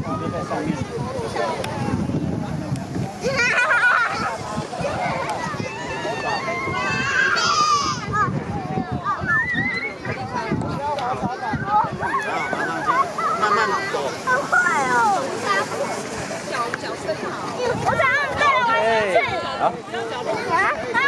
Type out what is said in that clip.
就在上面。慢慢走。好快哦！脚伸好。我想要再来玩一次。好。